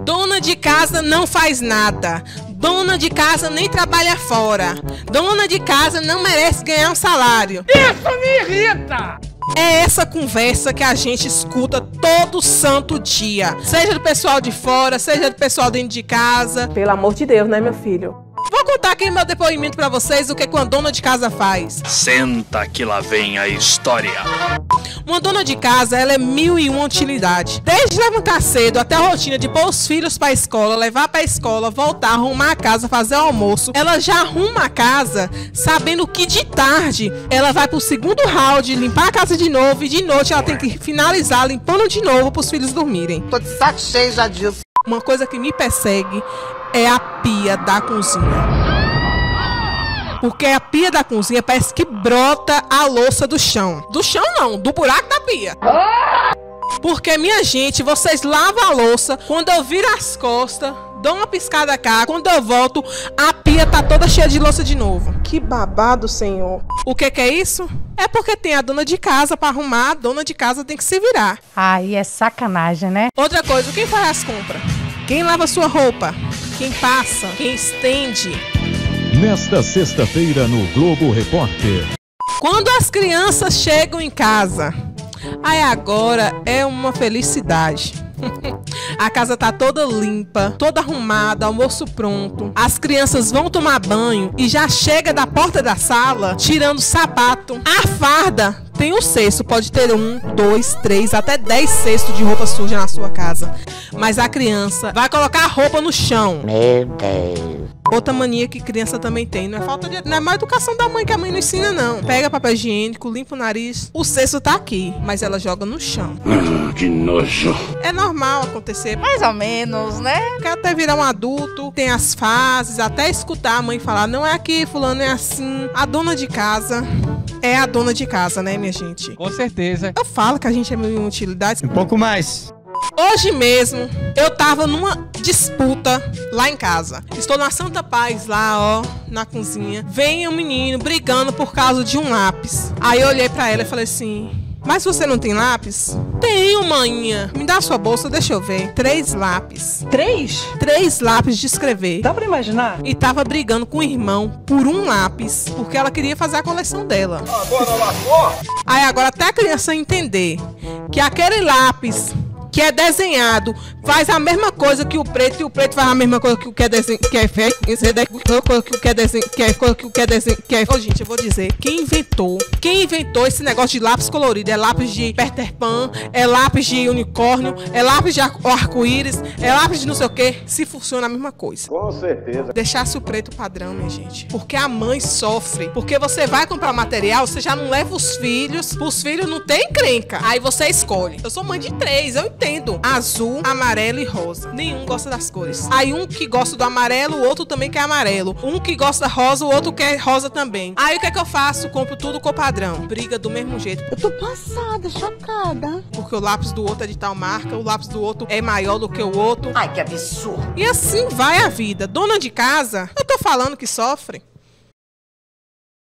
Dona de casa não faz nada. Dona de casa nem trabalha fora. Dona de casa não merece ganhar um salário. Isso me irrita! É essa conversa que a gente escuta todo santo dia. Seja do pessoal de fora, seja do pessoal dentro de casa. Pelo amor de Deus, né, meu filho? Vou contar aqui meu depoimento pra vocês, o que uma dona de casa faz. Senta que lá vem a história. Uma dona de casa, ela é 1001 utilidade. Desde levantar cedo até a rotina de pôr os filhos pra escola, levar pra escola, voltar, arrumar a casa, fazer o almoço. Ela já arruma a casa sabendo que de tarde ela vai pro segundo round, limpar a casa de novo e de noite ela tem que finalizar limpando de novo pros filhos dormirem. Tô de saco cheio já disso. Uma coisa que me persegue é a pia da cozinha. Porque a pia da cozinha parece que brota a louça do chão. Do chão não, do buraco da pia. Porque, minha gente, vocês lavam a louça, quando eu viro as costas, dou uma piscada cá, quando eu volto, a pia tá toda cheia de louça de novo. Que babado, senhor. O que é isso? É porque tem a dona de casa pra arrumar, a dona de casa tem que se virar. Aí é sacanagem, né? Outra coisa, quem faz as compras? Quem lava sua roupa? Quem passa? Quem estende? Nesta sexta-feira no Globo Repórter. Quando as crianças chegam em casa, aí agora é uma felicidade. A casa tá toda limpa, toda arrumada, almoço pronto. As crianças vão tomar banho e já chega da porta da sala tirando o sapato. A farda tem um cesto, pode ter 1, 2, 3, até 10 cestos de roupa suja na sua casa. Mas a criança vai colocar a roupa no chão. Meu Deus. Outra mania que criança também tem, não é má educação da mãe, que a mãe não ensina, não. Pega papel higiênico, limpa o nariz, o cesto tá aqui, mas ela joga no chão. Que nojo. É normal acontecer, Mais ou menos, né? porque até virar um adulto, tem as fases, até escutar a mãe falar, não é aqui, fulano, é assim. A dona de casa é a dona de casa, né, minha gente? Com certeza. Eu falo que a gente é meio utilidade. Um pouco mais. Hoje mesmo, eu tava numa disputa lá em casa. Estou na Santa Paz, lá, ó, na cozinha. Vem um menino brigando por causa de um lápis. Aí eu olhei pra ela e falei assim, mas você não tem lápis? Tenho, maninha. Me dá a sua bolsa, deixa eu ver. 3 lápis. 3? 3 lápis de escrever. Dá pra imaginar? E tava brigando com o irmão por um lápis, porque ela queria fazer a coleção dela. Agora lascou? Aí agora até a criança entender que aquele lápis que é desenhado faz a mesma coisa que o preto, e o preto faz a mesma coisa que o que é desenho, que é feio, que o que é desenho, que é. Ô, gente, eu vou dizer, quem inventou esse negócio de lápis colorido? É lápis de Peter Pan, é lápis de unicórnio, é lápis de arco-íris, é lápis de não sei o que. Se funciona a mesma coisa. Com certeza. Deixasse o preto padrão, minha gente. Porque a mãe sofre. Porque você vai comprar material, você já não leva os filhos não tem encrenca. Aí você escolhe. Eu sou mãe de 3, eu entendo. Azul, amarelo e rosa. Nenhum gosta das cores. Aí um que gosta do amarelo, o outro também quer amarelo. Um que gosta rosa, o outro quer rosa também. Aí o que é que eu faço? Compro tudo com padrão. Briga do mesmo jeito. Eu tô passada, chocada. Porque o lápis do outro é de tal marca, o lápis do outro é maior do que o outro. Ai, que absurdo. E assim vai a vida. Dona de casa, eu tô falando que sofre.